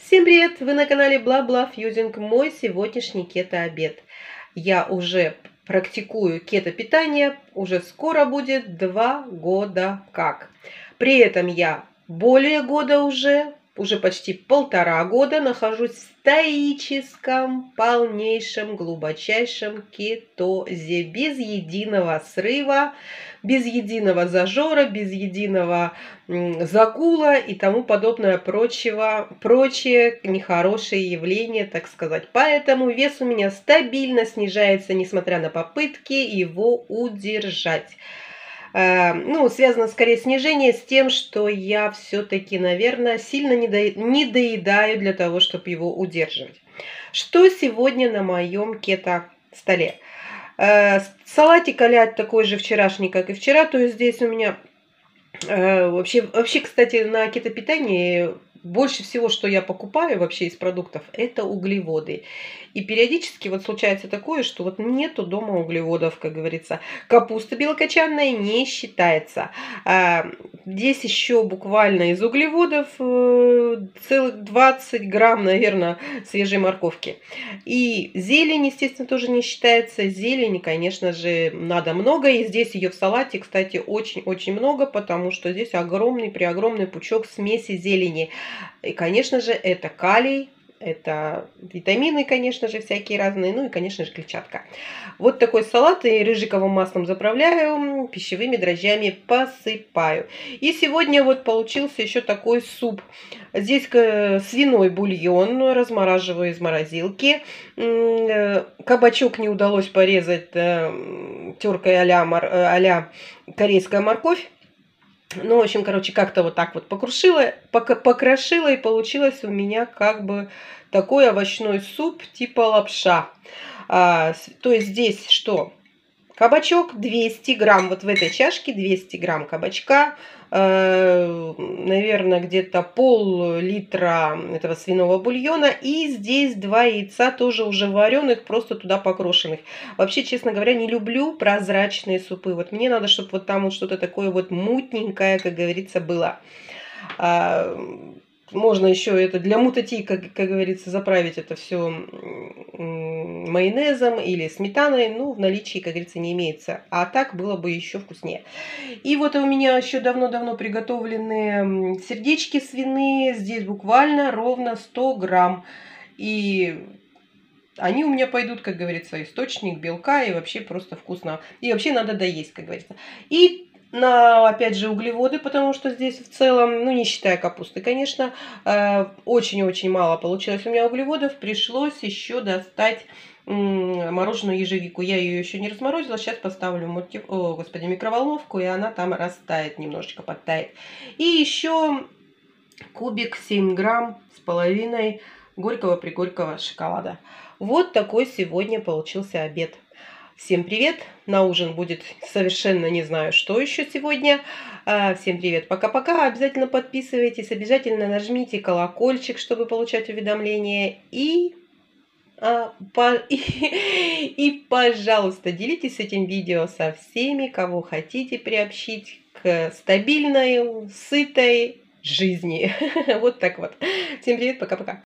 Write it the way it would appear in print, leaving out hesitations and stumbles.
Всем привет! Вы на канале Бла-Бла Фьюзинг. Мой сегодняшний кето-обед. Я уже практикую кето-питание, уже скоро будет 2 года как. При этом я более года уже почти 1,5 года нахожусь в стоическом, полнейшем, глубочайшем кетозе, без единого срыва, без единого зажора, без единого загула и тому подобное прочие нехорошие явления, так сказать. Поэтому вес у меня стабильно снижается, несмотря на попытки его удержать. Связано скорее снижение с тем, что я все-таки, наверное, сильно не доедаю для того, чтобы его удерживать. Что сегодня на моем кето-столе? Салатик а-ля такой же вчерашний, как и вчера. То есть здесь у меня вообще, кстати, на кето-питании больше всего, что я покупаю вообще из продуктов, это углеводы. И периодически вот случается такое, что вот нету дома углеводов, как говорится. Капуста белокочанная не считается. Здесь еще буквально из углеводов целых 20 грамм, наверное, свежей морковки. И зелень, естественно, тоже не считается. Зелени, конечно же, надо много. И здесь ее в салате, кстати, очень-очень много, потому что здесь преогромный пучок смеси зелени. И, конечно же, это калий, это витамины, конечно же, всякие разные, ну и, конечно же, клетчатка. Вот такой салат, и рыжиковым маслом заправляю, пищевыми дрожжами посыпаю. И сегодня вот получился еще такой суп. Здесь свиной бульон, размораживаю из морозилки. Кабачок не удалось порезать теркой а-ля корейская морковь. Ну, в общем, короче, как-то вот так вот покрошила, и получилось у меня как бы такой овощной суп типа лапша. То есть здесь что? Кабачок 200 грамм, вот в этой чашке 200 грамм кабачка, наверное, где-то пол-литра этого свиного бульона, и здесь 2 яйца, тоже уже вареных, просто туда покрошенных. Вообще, честно говоря, не люблю прозрачные супы. Вот мне надо, чтобы вот там вот что-то такое вот мутненькое, как говорится, было. Можно еще это для мутати, как говорится, заправить это все майонезом или сметаной. Ну, в наличии, как говорится, не имеется. А так было бы еще вкуснее. И вот у меня еще давно-давно приготовленные сердечки свиные. Здесь буквально ровно 100 грамм. И они у меня пойдут, как говорится, источник белка. И вообще просто вкусно. И вообще надо доесть, как говорится. И опять же, углеводы, потому что здесь в целом, ну, не считая капусты, конечно, очень-очень мало получилось у меня углеводов. Пришлось еще достать мороженую ежевику. Я ее еще не разморозила. Сейчас поставлю микроволновку, и она там растает, немножечко подтает. И еще кубик 7 грамм с половиной горького-пригорького шоколада. Вот такой сегодня получился обед. Всем привет! На ужин будет совершенно не знаю, что еще сегодня. Всем привет, пока-пока. Обязательно подписывайтесь, обязательно нажмите колокольчик, чтобы получать уведомления. И, пожалуйста, делитесь этим видео со всеми, кого хотите приобщить к стабильной, сытой жизни. Вот так вот. Всем привет, пока-пока.